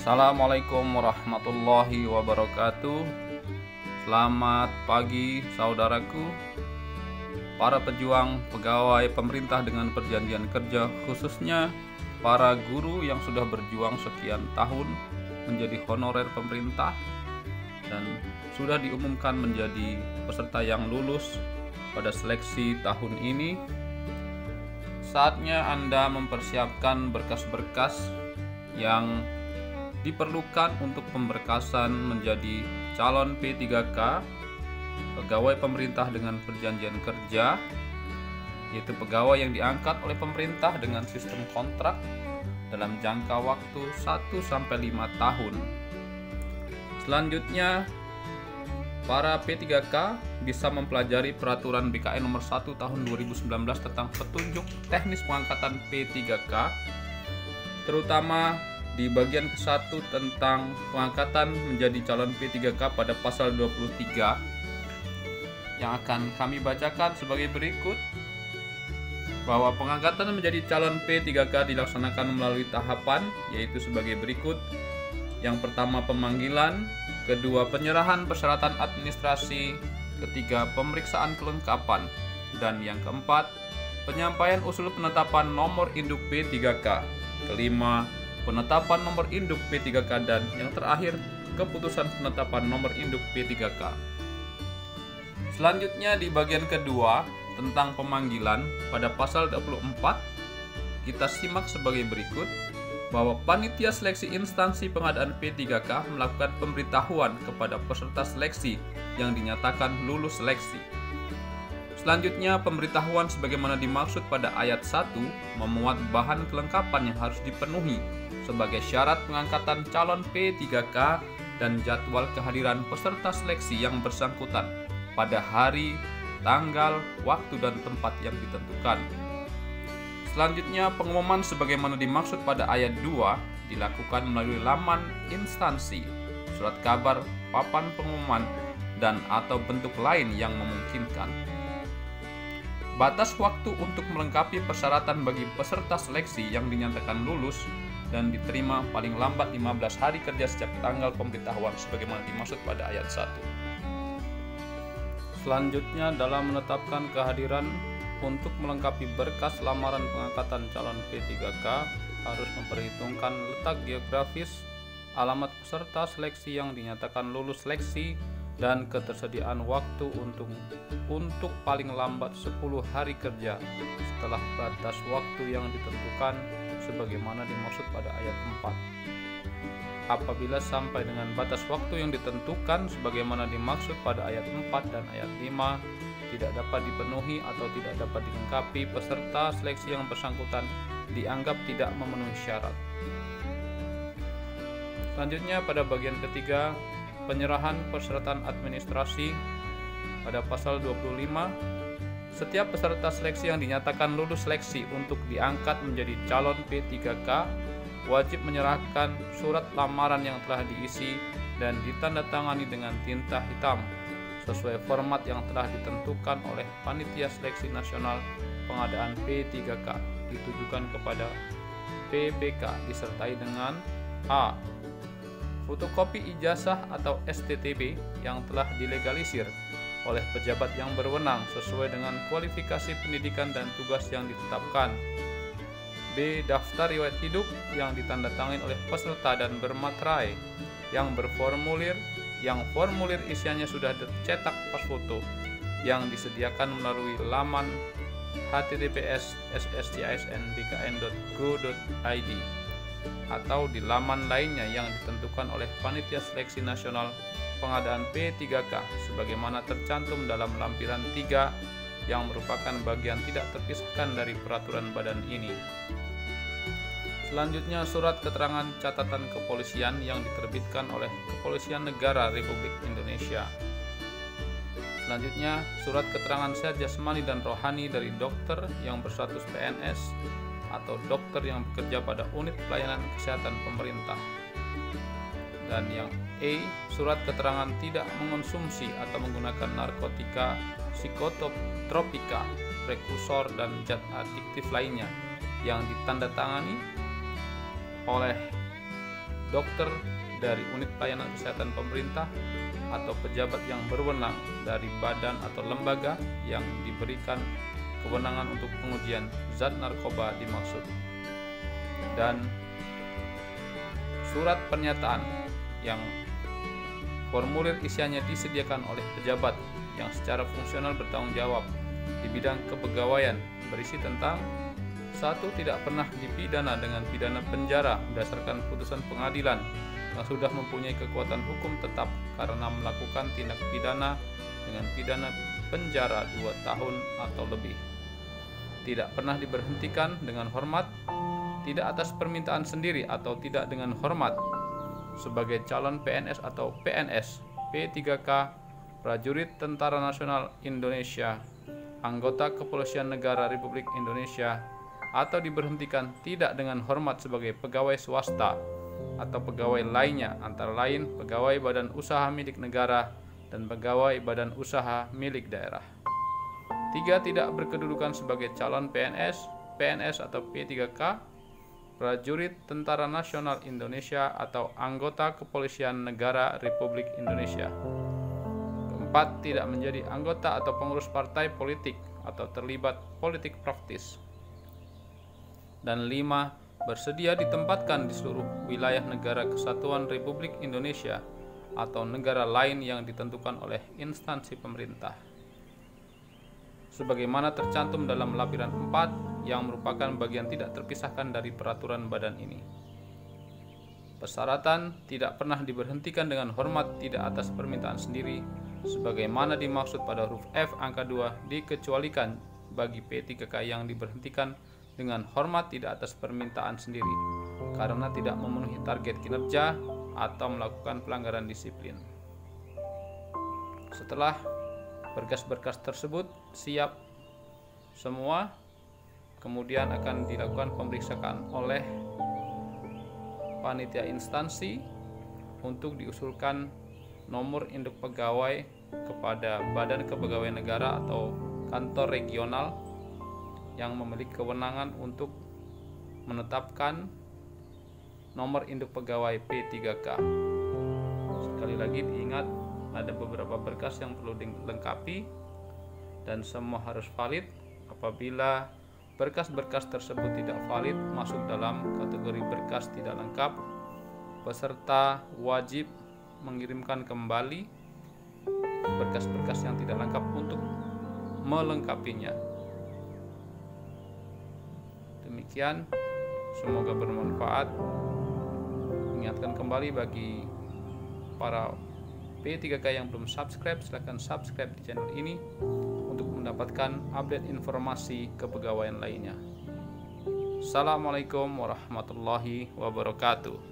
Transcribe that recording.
Assalamualaikum warahmatullahi wabarakatuh. Selamat pagi saudaraku, para pejuang pegawai pemerintah dengan perjanjian kerja, khususnya para guru yang sudah berjuang sekian tahun menjadi honorer pemerintah dan sudah diumumkan menjadi peserta yang lulus pada seleksi tahun ini. Saatnya Anda mempersiapkan berkas-berkas yang diperlukan untuk pemberkasan menjadi calon P3K, pegawai pemerintah dengan perjanjian kerja, yaitu pegawai yang diangkat oleh pemerintah dengan sistem kontrak dalam jangka waktu 1-5 tahun. Selanjutnya, para P3K bisa mempelajari peraturan BKN nomor 1 tahun 2019 tentang petunjuk teknis pengangkatan P3K, terutama di bagian ke-1 tentang pengangkatan menjadi calon P3K pada pasal 23 yang akan kami bacakan sebagai berikut, bahwa pengangkatan menjadi calon P3K dilaksanakan melalui tahapan, yaitu sebagai berikut. Yang pertama, pemanggilan; kedua, penyerahan persyaratan administrasi; ketiga, pemeriksaan kelengkapan; dan yang keempat, penyampaian usul penetapan nomor induk P3K; kelima, penetapan nomor induk P3K; dan yang terakhir, keputusan penetapan nomor induk P3K. Selanjutnya di bagian kedua tentang pemanggilan pada pasal 24, kita simak sebagai berikut, bahwa panitia seleksi instansi pengadaan P3K melakukan pemberitahuan kepada peserta seleksi yang dinyatakan lulus seleksi. Selanjutnya, pemberitahuan sebagaimana dimaksud pada ayat 1 memuat bahan kelengkapan yang harus dipenuhi sebagai syarat pengangkatan calon P3K dan jadwal kehadiran peserta seleksi yang bersangkutan pada hari, tanggal, waktu, dan tempat yang ditentukan. Selanjutnya, pengumuman sebagaimana dimaksud pada ayat 2 dilakukan melalui laman instansi, surat kabar, papan pengumuman, dan atau bentuk lain yang memungkinkan. Batas waktu untuk melengkapi persyaratan bagi peserta seleksi yang dinyatakan lulus dan diterima paling lambat 15 hari kerja sejak tanggal pemberitahuan sebagaimana dimaksud pada ayat 1. Selanjutnya, dalam menetapkan kehadiran untuk melengkapi berkas lamaran pengangkatan calon P3K harus memperhitungkan letak geografis, alamat peserta seleksi yang dinyatakan lulus seleksi, dan ketersediaan waktu untuk paling lambat 10 hari kerja setelah batas waktu yang ditentukan sebagaimana dimaksud pada ayat 4. Apabila sampai dengan batas waktu yang ditentukan sebagaimana dimaksud pada ayat 4 dan ayat 5 tidak dapat dipenuhi atau tidak dapat dilengkapi, peserta seleksi yang bersangkutan dianggap tidak memenuhi syarat. Selanjutnya pada bagian ketiga, penyerahan persyaratan administrasi pada pasal 25, setiap peserta seleksi yang dinyatakan lulus seleksi untuk diangkat menjadi calon P3K wajib menyerahkan surat lamaran yang telah diisi dan ditandatangani dengan tinta hitam sesuai format yang telah ditentukan oleh Panitia Seleksi Nasional Pengadaan P3K, ditujukan kepada PPK disertai dengan A. Fotokopi ijazah atau STTB yang telah dilegalisir oleh pejabat yang berwenang sesuai dengan kualifikasi pendidikan dan tugas yang ditetapkan. B. Daftar riwayat hidup yang ditandatangani oleh peserta dan bermaterai yang berformulir, yang formulir isiannya sudah tercetak pas foto, yang disediakan melalui laman https://sscisn.bkn.go.id atau di laman lainnya yang ditentukan oleh Panitia Seleksi Nasional Pengadaan P3K sebagaimana tercantum dalam lampiran 3 yang merupakan bagian tidak terpisahkan dari peraturan badan ini. Selanjutnya, surat keterangan catatan kepolisian yang diterbitkan oleh Kepolisian Negara Republik Indonesia. Selanjutnya, surat keterangan sehat jasmani dan rohani dari dokter yang berstatus PNS atau dokter yang bekerja pada unit pelayanan kesehatan pemerintah. Dan yang E, surat keterangan tidak mengonsumsi atau menggunakan narkotika, psikotropika, prekursor, dan zat adiktif lainnya yang ditandatangani oleh dokter dari unit pelayanan kesehatan pemerintah atau pejabat yang berwenang dari badan atau lembaga yang diberikan kewenangan untuk pengujian zat narkoba dimaksud. Dan surat pernyataan yang formulir isiannya disediakan oleh pejabat yang secara fungsional bertanggung jawab di bidang kepegawaian berisi tentang 1. Tidak pernah dipidana dengan pidana penjara berdasarkan putusan pengadilan yang sudah mempunyai kekuatan hukum tetap karena melakukan tindak pidana dengan pidana penjara 2 tahun atau lebih. Tidak pernah diberhentikan dengan hormat, tidak atas permintaan sendiri atau tidak dengan hormat sebagai calon PNS atau PNS, P3K, prajurit Tentara Nasional Indonesia, anggota Kepolisian Negara Republik Indonesia, atau diberhentikan tidak dengan hormat sebagai pegawai swasta atau pegawai lainnya, antara lain pegawai badan usaha milik negara dan pegawai badan usaha milik daerah. 3. Tidak berkedudukan sebagai calon PNS, PNS atau P3K, prajurit Tentara Nasional Indonesia atau anggota Kepolisian Negara Republik Indonesia. 4. Tidak menjadi anggota atau pengurus partai politik atau terlibat politik praktis. Dan 5. Bersedia ditempatkan di seluruh wilayah negara kesatuan Republik Indonesia atau negara lain yang ditentukan oleh instansi pemerintah, sebagaimana tercantum dalam lampiran 4 yang merupakan bagian tidak terpisahkan dari peraturan badan ini. Persyaratan tidak pernah diberhentikan dengan hormat tidak atas permintaan sendiri, sebagaimana dimaksud pada huruf F angka 2, dikecualikan bagi P3K yang diberhentikan dengan hormat tidak atas permintaan sendiri karena tidak memenuhi target kinerja atau melakukan pelanggaran disiplin. Setelah berkas-berkas tersebut siap semua, kemudian akan dilakukan pemeriksaan oleh panitia instansi untuk diusulkan nomor induk pegawai kepada Badan Kepegawaian Negara atau kantor regional yang memiliki kewenangan untuk menetapkan nomor induk pegawai P3K. Sekali lagi diingat, ada beberapa berkas yang perlu dilengkapi dan semua harus valid. Apabila berkas-berkas tersebut tidak valid, masuk dalam kategori berkas tidak lengkap, peserta wajib mengirimkan kembali berkas-berkas yang tidak lengkap untuk melengkapinya. Demikian, semoga bermanfaat. Ingatkan kembali bagi para P3K yang belum subscribe, silahkan subscribe di channel ini untuk mendapatkan update informasi kepegawaian lainnya. Assalamualaikum warahmatullahi wabarakatuh.